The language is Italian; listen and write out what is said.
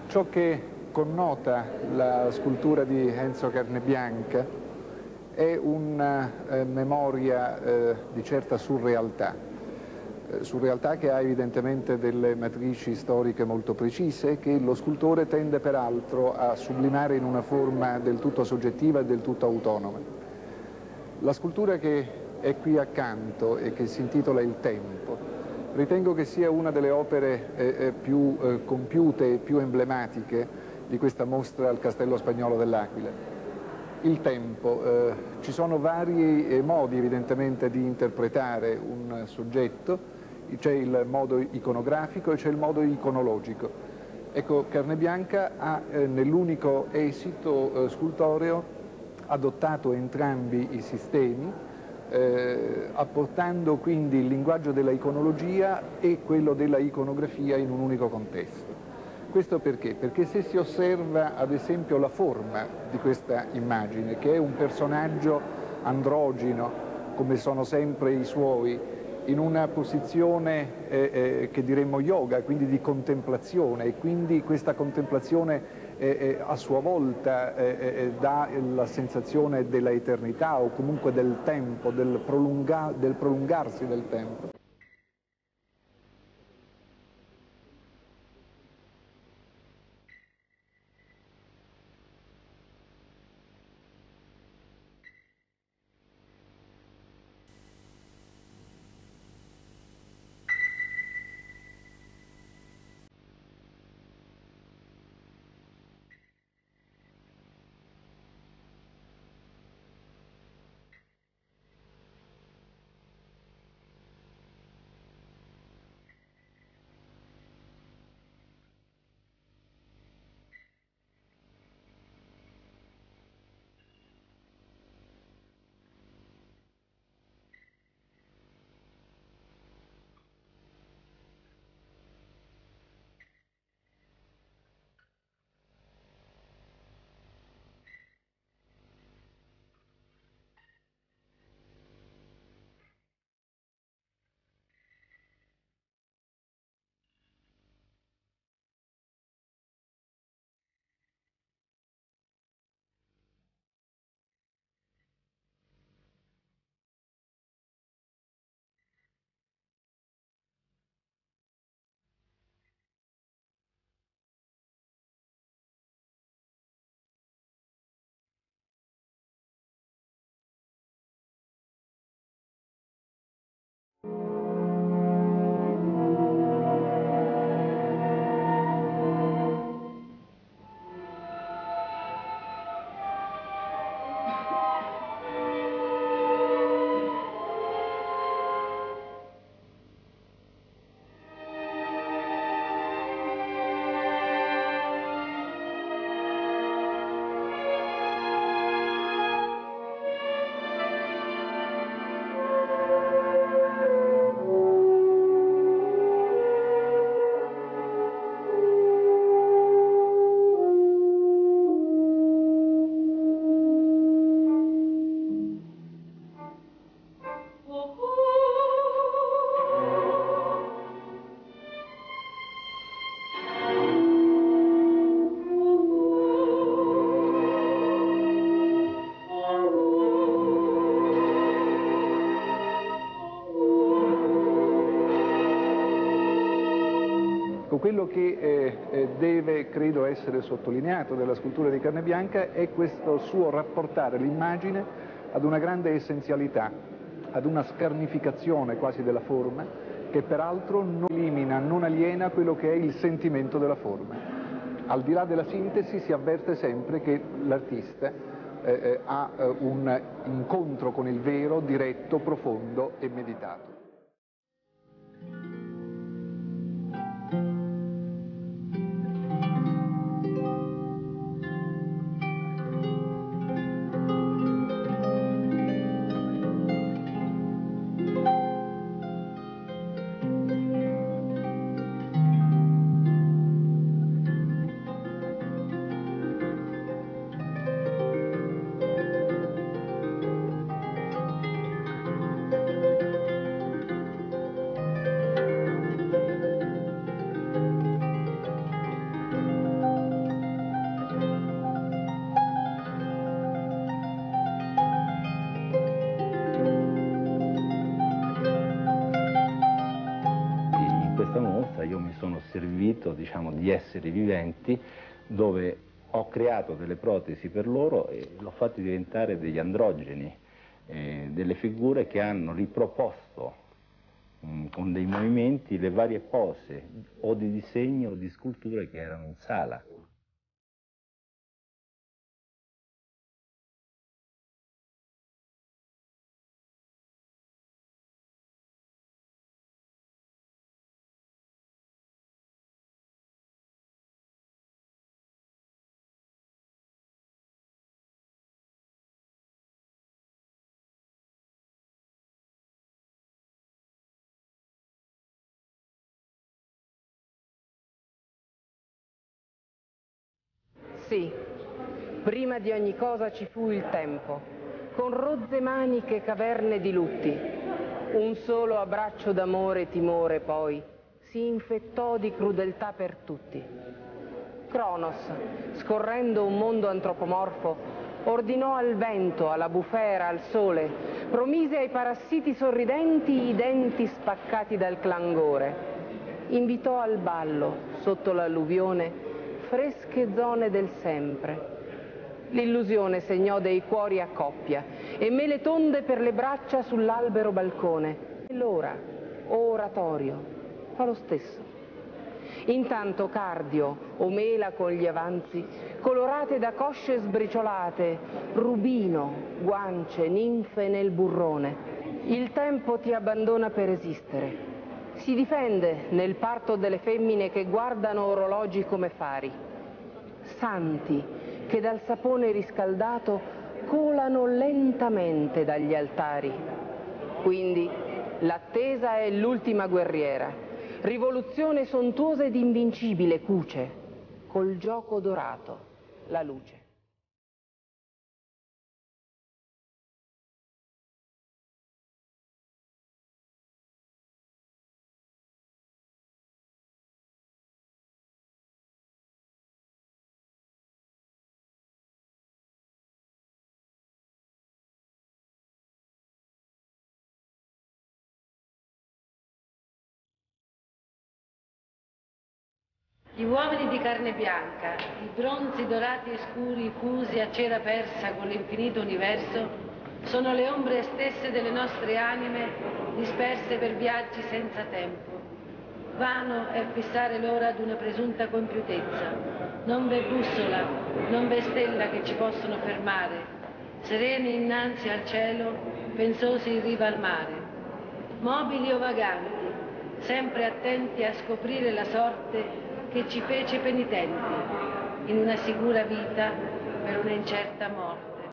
Ciò che connota la scultura di Enzo Carnebianca è una memoria di certa surrealtà che ha evidentemente delle matrici storiche molto precise, che lo scultore tende peraltro a sublimare in una forma del tutto soggettiva e del tutto autonoma. La scultura che è qui accanto e che si intitola Il Tempo ritengo che sia una delle opere più compiute e più emblematiche di questa mostra al Castello Spagnolo dell'Aquila. Il tempo, ci sono vari modi evidentemente di interpretare un soggetto, c'è il modo iconografico e c'è il modo iconologico. Ecco, Carnebianca ha nell'unico esito scultoreo adottato entrambi i sistemi, apportando quindi il linguaggio della iconologia e quello della iconografia in un unico contesto. Questo perché? Perché se si osserva ad esempio la forma di questa immagine, che è un personaggio androgino, come sono sempre i suoi, in una posizione che diremmo yoga, quindi di contemplazione, e quindi questa contemplazione a sua volta dà la sensazione della eternità o comunque del tempo, del prolungarsi del tempo. Quello che deve, credo, essere sottolineato della scultura di Carnebianca è questo suo rapportare l'immagine ad una grande essenzialità, ad una scarnificazione quasi della forma, che peraltro non elimina, non aliena quello che è il sentimento della forma. Al di là della sintesi si avverte sempre che l'artista ha un incontro con il vero, diretto, profondo e meditato. servito, diciamo, di esseri viventi, dove ho creato delle protesi per loro e l'ho fatti diventare degli androgeni, delle figure che hanno riproposto con dei movimenti le varie pose o di disegno o di sculture che erano in sala. Sì, prima di ogni cosa ci fu il tempo, con rozze maniche caverne di lutti. Un solo abbraccio d'amore e timore poi si infettò di crudeltà per tutti. Cronos, scorrendo un mondo antropomorfo, ordinò al vento, alla bufera, al sole, promise ai parassiti sorridenti i denti spaccati dal clangore. Invitò al ballo, sotto l'alluvione, fresche zone del sempre. L'illusione segnò dei cuori a coppia e mele tonde per le braccia sull'albero balcone. E l'ora, o oratorio, fa lo stesso. Intanto Cardio, o mela con gli avanzi, colorate da cosce sbriciolate, rubino, guance, ninfe nel burrone. Il tempo ti abbandona per esistere. Si difende nel parto delle femmine che guardano orologi come fari. Santi che dal sapone riscaldato colano lentamente dagli altari. Quindi l'attesa è l'ultima guerriera. Rivoluzione sontuosa ed invincibile cuce, col gioco dorato, la luce. Gli uomini di carne bianca, i bronzi dorati e scuri fusi a cera persa con l'infinito universo, sono le ombre stesse delle nostre anime disperse per viaggi senza tempo. Vano è fissare l'ora ad una presunta compiutezza. Non v'è bussola, non v'è stella che ci possono fermare, sereni innanzi al cielo, pensosi in riva al mare. Mobili o vaganti, sempre attenti a scoprire la sorte che ci fece penitenti in una sicura vita per una incerta morte.